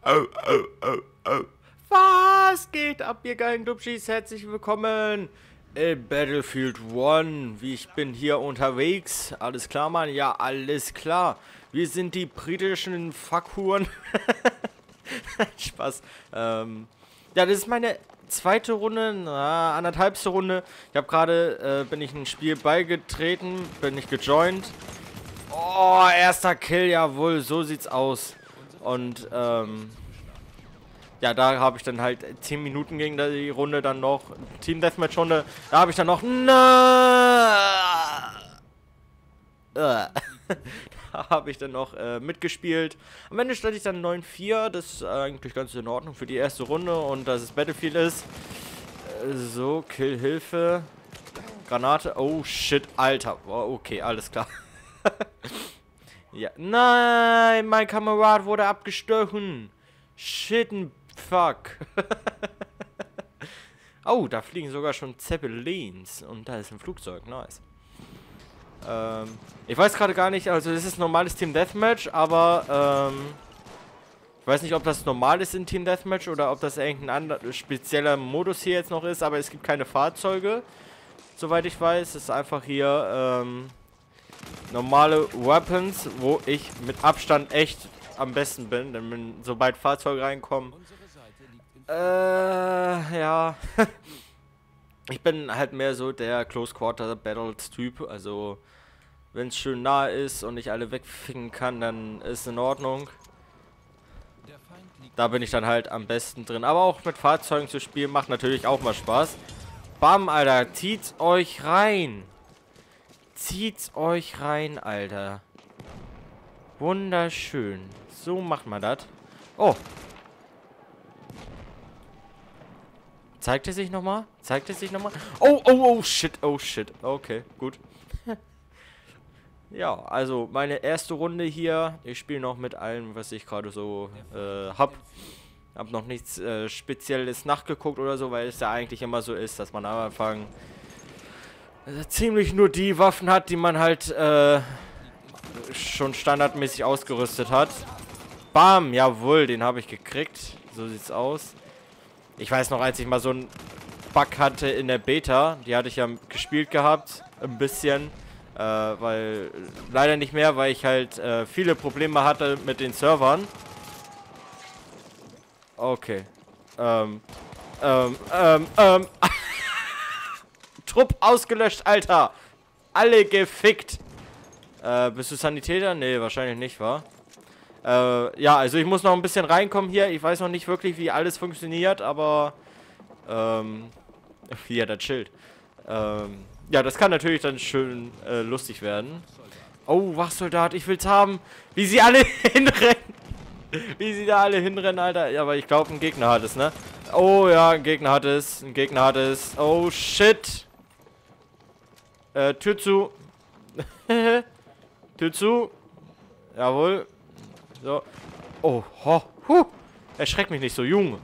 Oh, oh, oh, oh. Was geht ab, ihr geilen Dubschis? Herzlich willkommen in Battlefield 1. Wie ich bin hier unterwegs. Alles klar, Mann? Ja, alles klar. Wir sind die britischen Fuckhuren. Spaß. Ja, das ist meine zweite Runde, anderthalbste Runde. Ich habe gerade, bin ich ein Spiel beigetreten, bin ich gejoint. Oh, erster Kill, jawohl, so sieht's aus. Und, ja, da habe ich dann halt 10 Minuten gegen die Runde dann noch, Team Deathmatch Runde, da habe ich dann noch, da habe ich dann noch mitgespielt. Am Ende stand ich dann 9-4, das ist eigentlich ganz in Ordnung für die erste Runde und dass es Battlefield ist. So, Killhilfe, Granate, oh shit, Alter, oh, okay, alles klar. Ja, nein, mein Kamerad wurde abgestochen. Shit, fuck. Oh, da fliegen sogar schon Zeppelins. Und da ist ein Flugzeug, nice. Ich weiß gerade gar nicht, also das ist normales Team Deathmatch, aber, ich weiß nicht, ob das normal ist in Team Deathmatch oder ob das irgendein anderer spezieller Modus hier jetzt noch ist, aber es gibt keine Fahrzeuge, soweit ich weiß. Es ist einfach hier, normale Weapons, wo ich mit Abstand echt am besten bin, denn wenn, sobald Fahrzeuge reinkommen, ja, ich bin halt mehr so der Close Quarter Battles Typ, also wenn es schön nah ist und ich alle wegficken kann, dann ist in Ordnung. Da bin ich dann halt am besten drin, aber auch mit Fahrzeugen zu spielen macht natürlich auch mal Spaß. Bam, Alter, zieht's euch rein. Zieht's euch rein, Alter. Wunderschön. So macht man das. Oh. Zeigt er sich nochmal? Zeigt er sich nochmal? Oh, oh, oh, shit, oh, shit. Okay, gut. Ja, also meine erste Runde hier. Ich spiele noch mit allem, was ich gerade so hab. Hab noch nichts Spezielles nachgeguckt oder so, weil es ja eigentlich immer so ist, dass man am Anfang ziemlich nur die Waffen hat, die man halt schon standardmäßig ausgerüstet hat. Bam, jawohl, den habe ich gekriegt. So sieht's aus. Ich weiß noch, als ich mal so einen Bug hatte in der Beta, die hatte ich ja gespielt gehabt, ein bisschen, weil, leider nicht mehr, weil ich halt viele Probleme hatte mit den Servern. Okay. Trupp ausgelöscht, Alter. Alle gefickt. Bist du Sanitäter? Nee, wahrscheinlich nicht, wa? Ja, also ich muss noch ein bisschen reinkommen hier. Ich weiß noch nicht wirklich, wie alles funktioniert, aber hier, das Schild. Ja, das kann natürlich dann schön lustig werden. Oh, Wachsoldat, ich will's haben. Wie sie alle hinrennen. Wie sie da alle hinrennen, Alter. Ja, aber ich glaube, ein Gegner hat es, ne? Oh ja, ein Gegner hat es. Ein Gegner hat es. Oh, shit. Tür zu. Tür zu. Jawohl. So. Oh, ho, erschreckt mich nicht so, Junge.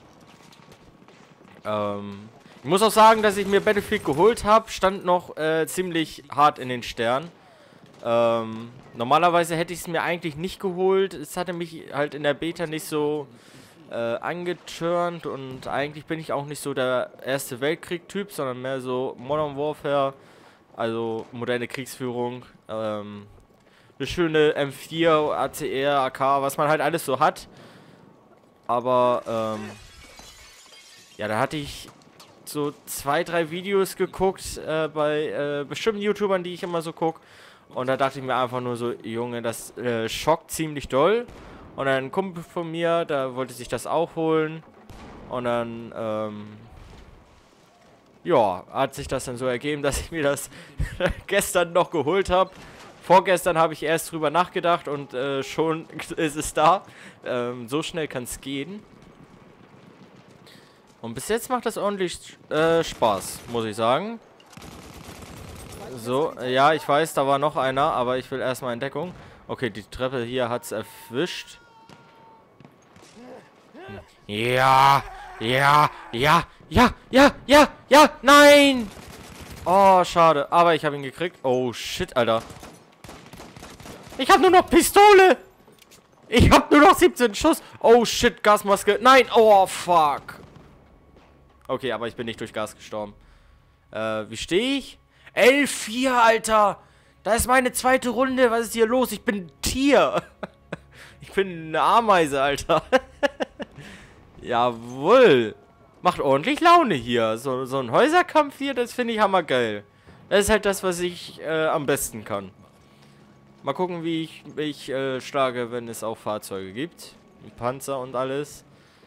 Ich muss auch sagen, dass ich mir Battlefield geholt habe, stand noch ziemlich hart in den Sternen. Normalerweise hätte ich es mir eigentlich nicht geholt. Es hatte mich halt in der Beta nicht so angeturnt und eigentlich bin ich auch nicht so der Erste Weltkrieg-Typ, sondern mehr so Modern Warfare, also moderne Kriegsführung. Eine schöne M4, ACR, AK, was man halt alles so hat. Aber, ja, da hatte ich so 2, 3 Videos geguckt bei bestimmten YouTubern, die ich immer so gucke. Und da dachte ich mir einfach nur so, Junge, das schockt ziemlich doll. Und dann ein Kumpel von mir, da wollte sich das auch holen. Und dann, ja, hat sich das dann so ergeben, dass ich mir das gestern noch geholt habe. Vorgestern habe ich erst drüber nachgedacht und schon ist es da. So schnell kann es gehen. Und bis jetzt macht das ordentlich Spaß, muss ich sagen. So, ja, ich weiß, da war noch einer, aber ich will erstmal in Deckung. Okay, die Treppe hier hat es erwischt. Ja, ja, ja, ja, ja, ja, ja, nein! Oh, schade, aber ich habe ihn gekriegt. Oh, shit, Alter. Ich habe nur noch Pistole! Ich hab nur noch 17 Schuss. Oh shit, Gasmaske. Nein, oh fuck. Okay, aber ich bin nicht durch Gas gestorben. Wie stehe ich? L4, Alter. Das ist meine zweite Runde. Was ist hier los? Ich bin ein Tier. Ich bin eine Ameise, Alter. Jawohl. Macht ordentlich Laune hier. So ein Häuserkampf hier, das finde ich hammergeil. Das ist halt das, was ich am besten kann. Mal gucken, wie ich schlage, wenn es auch Fahrzeuge gibt. Panzer und alles.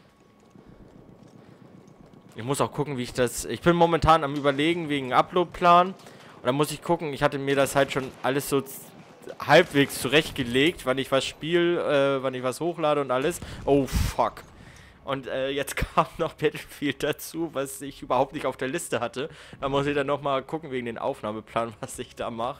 Ich muss auch gucken, wie ich das... Ich bin momentan am Überlegen wegen Uploadplan. Und dann muss ich gucken, ich hatte mir das halt schon alles so halbwegs zurechtgelegt, wann ich was spiele, wann ich was hochlade und alles. Oh, fuck. Und jetzt kam noch Battlefield dazu, was ich überhaupt nicht auf der Liste hatte. Da muss ich dann nochmal gucken wegen den Aufnahmeplan, was ich da mache.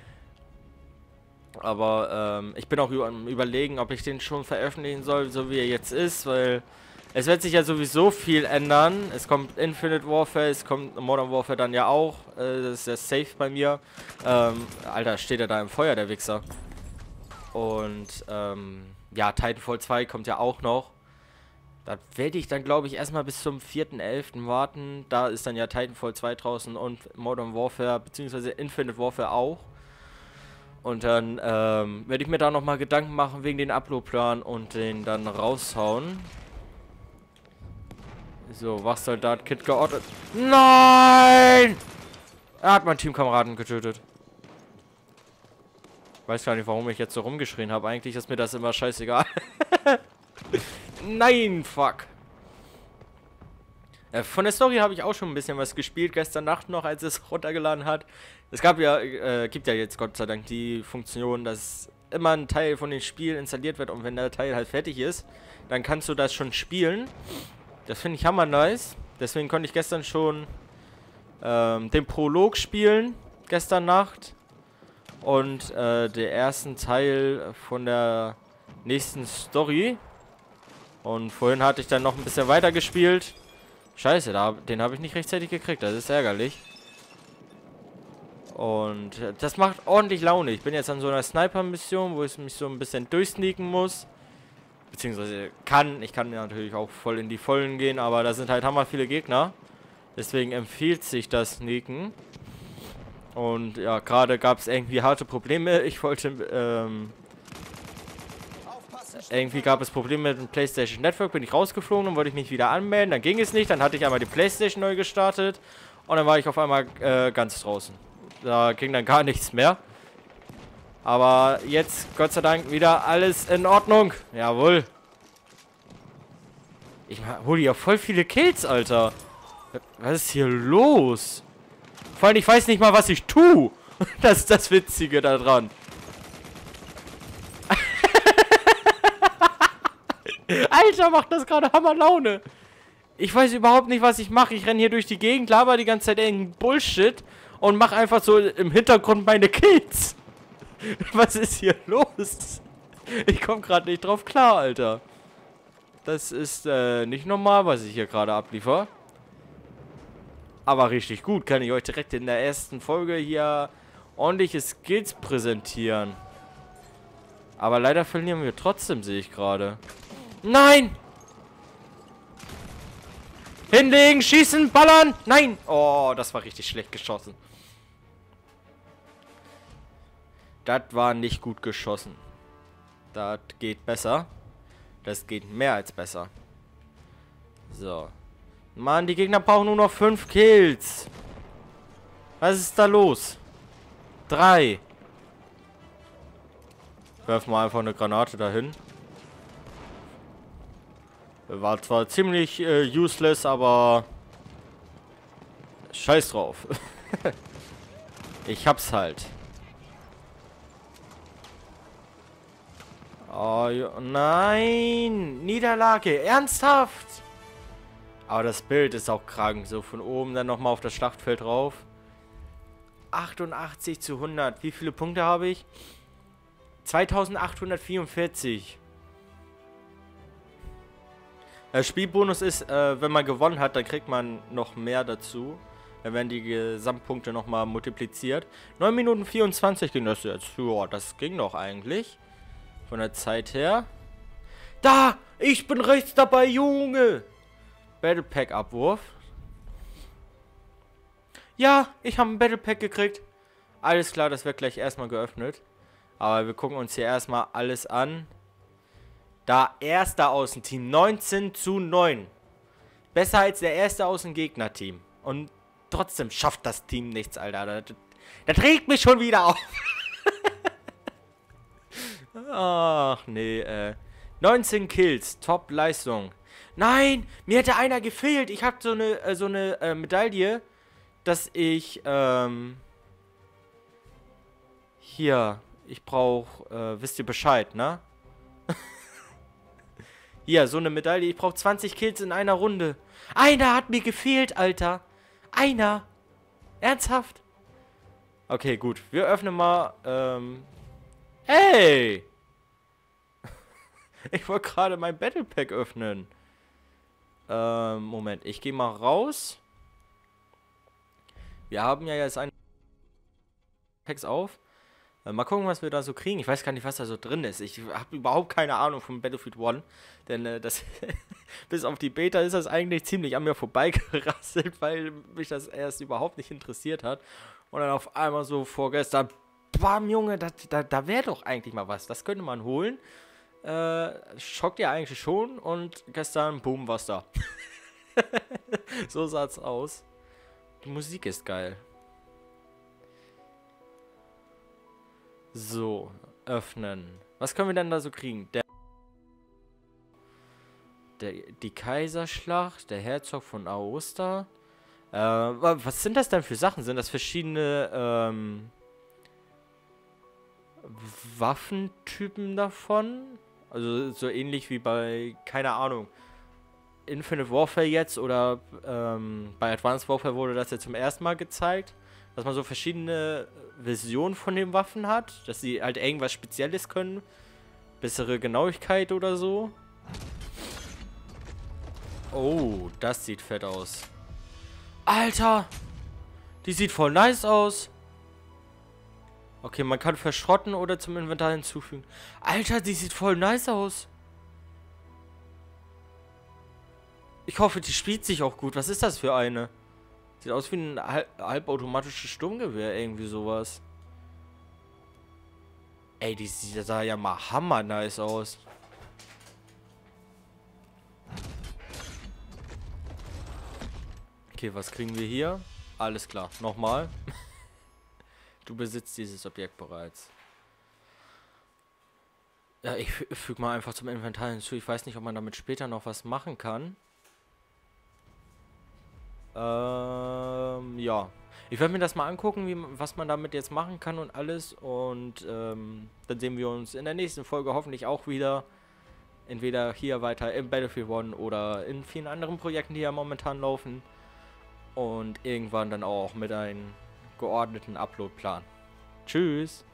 Aber ich bin auch am Überlegen, ob ich den schon veröffentlichen soll, so wie er jetzt ist, weil es wird sich ja sowieso viel ändern. Es kommt Infinite Warfare, es kommt Modern Warfare dann ja auch. Das ist ja safe bei mir. Alter, steht er da im Feuer, der Wichser. Und ja, Titanfall 2 kommt ja auch noch. Da werde ich dann, glaube ich, erstmal bis zum 4.11. warten. Da ist dann ja Titanfall 2 draußen und Modern Warfare, beziehungsweise Infinite Warfare auch. Und dann werde ich mir da nochmal Gedanken machen wegen den Uploadplan und den dann raushauen. So, Wachsoldat, Kid geortet. Nein! Er hat meinen Teamkameraden getötet. Weiß gar nicht, warum ich jetzt so rumgeschrien habe. Eigentlich ist mir das immer scheißegal. Nein, fuck. Von der Story habe ich auch schon ein bisschen was gespielt, gestern Nacht noch, als es runtergeladen hat. Es gibt ja jetzt Gott sei Dank die Funktion, dass immer ein Teil von dem Spiel installiert wird und wenn der Teil halt fertig ist, dann kannst du das schon spielen. Das finde ich hammer nice. Deswegen konnte ich gestern schon den Prolog spielen, gestern Nacht. Und der ersten Teil von der nächsten Story. Und vorhin hatte ich dann noch ein bisschen weiter gespielt. Scheiße, den habe ich nicht rechtzeitig gekriegt. Das ist ärgerlich. Und das macht ordentlich Laune. Ich bin jetzt an so einer Sniper-Mission, wo ich mich so ein bisschen durchsneaken muss. Beziehungsweise kann. Ich kann ja natürlich auch voll in die Vollen gehen, aber da sind halt hammer viele Gegner. Deswegen empfiehlt sich das Sneaken. Und ja, gerade gab es irgendwie harte Probleme. Ich wollte, irgendwie gab es Probleme mit dem PlayStation Network, bin ich rausgeflogen und wollte ich mich wieder anmelden. Dann ging es nicht, dann hatte ich einmal die PlayStation neu gestartet und dann war ich auf einmal ganz draußen. Da ging dann gar nichts mehr. Aber jetzt, Gott sei Dank, wieder alles in Ordnung. Jawohl. Ich hole ja voll viele Kills, Alter. Was ist hier los? Vor allem, ich weiß nicht mal, was ich tue. Das ist das Witzige daran. Alter, macht das gerade Hammer Laune. Ich weiß überhaupt nicht, was ich mache. Ich renne hier durch die Gegend, laber die ganze Zeit irgendeinen Bullshit und mache einfach so im Hintergrund meine Kills. Was ist hier los? Ich komme gerade nicht drauf klar, Alter. Das ist nicht normal, was ich hier gerade abliefer. Aber richtig gut. Kann ich euch direkt in der ersten Folge hier ordentliche Skills präsentieren. Aber leider verlieren wir trotzdem, sehe ich gerade. Nein! Hinlegen, schießen, ballern! Nein! Oh, das war richtig schlecht geschossen. Das war nicht gut geschossen. Das geht besser. Das geht mehr als besser. So. Mann, die Gegner brauchen nur noch 5 Kills. Was ist da los? 3. Werf mal einfach eine Granate dahin. War zwar ziemlich useless, aber scheiß drauf. Ich hab's halt. Oh, nein! Niederlage! Ernsthaft! Aber das Bild ist auch krank. So von oben dann nochmal auf das Schlachtfeld drauf. 88:100. Wie viele Punkte habe ich? 2844. Der Spielbonus ist, wenn man gewonnen hat, dann kriegt man noch mehr dazu. Dann werden die Gesamtpunkte nochmal multipliziert. 9 Minuten 24 ging das jetzt. Ja, das ging doch eigentlich. Von der Zeit her. Da! Ich bin rechts dabei, Junge! Battle Pack Abwurf. Ja, ich habe ein Battle Pack gekriegt. Alles klar, das wird gleich erstmal geöffnet. Aber wir gucken uns hier erstmal alles an. Da erster Außenteam. 19:9. Besser als der erste Außengegner-Team. Und trotzdem schafft das Team nichts, Alter. Das regt mich schon wieder auf. Ach, nee, 19 Kills. Top-Leistung. Nein, mir hätte einer gefehlt. Ich habe so eine Medaille, dass ich, hier, ich brauche, wisst ihr Bescheid, ne? Hier, so eine Medaille. Ich brauche 20 Kills in einer Runde. Einer hat mir gefehlt, Alter. Einer. Ernsthaft? Okay, gut. Wir öffnen mal, Hey! Ich wollte gerade mein Battle Pack öffnen. Moment. Ich gehe mal raus. Wir haben ja jetzt ein Packs auf. Mal gucken, was wir da so kriegen. Ich weiß gar nicht, was da so drin ist. Ich habe überhaupt keine Ahnung von Battlefield 1. Denn das bis auf die Beta ist das eigentlich ziemlich an mir vorbeigerasselt, weil mich das erst überhaupt nicht interessiert hat. Und dann auf einmal so vorgestern, bam, Junge, da wäre doch eigentlich mal was. Das könnte man holen. Schockt ja eigentlich schon. Und gestern, boom, was da. So sah's aus. Die Musik ist geil. So, öffnen. Was können wir denn da so kriegen? Die Kaiserschlacht, der Herzog von Aosta. Was sind das denn für Sachen? Sind das verschiedene Waffentypen davon? Also so ähnlich wie bei, keine Ahnung, Infinite Warfare jetzt oder bei Advanced Warfare wurde das jetzt zum ersten Mal gezeigt, dass man so verschiedene Versionen von den Waffen hat, dass sie halt irgendwas Spezielles können, bessere Genauigkeit oder so. Oh, das sieht fett aus. Alter, die sieht voll nice aus. Okay, man kann verschrotten oder zum Inventar hinzufügen. Alter, die sieht voll nice aus. Ich hoffe, die spielt sich auch gut. Was ist das für eine? Sieht aus wie ein halbautomatisches Sturmgewehr, irgendwie sowas. Ey, die sah ja mal hammer nice aus. Okay, was kriegen wir hier? Alles klar, nochmal. Du besitzt dieses Objekt bereits. Ja, ich füge mal einfach zum Inventar hinzu. Ich weiß nicht, ob man damit später noch was machen kann. Ja. Ich werde mir das mal angucken, was man damit jetzt machen kann und alles. Und dann sehen wir uns in der nächsten Folge hoffentlich auch wieder. Entweder hier weiter im Battlefield 1 oder in vielen anderen Projekten, die ja momentan laufen. Und irgendwann dann auch mit einem geordneten Upload-Plan. Tschüss!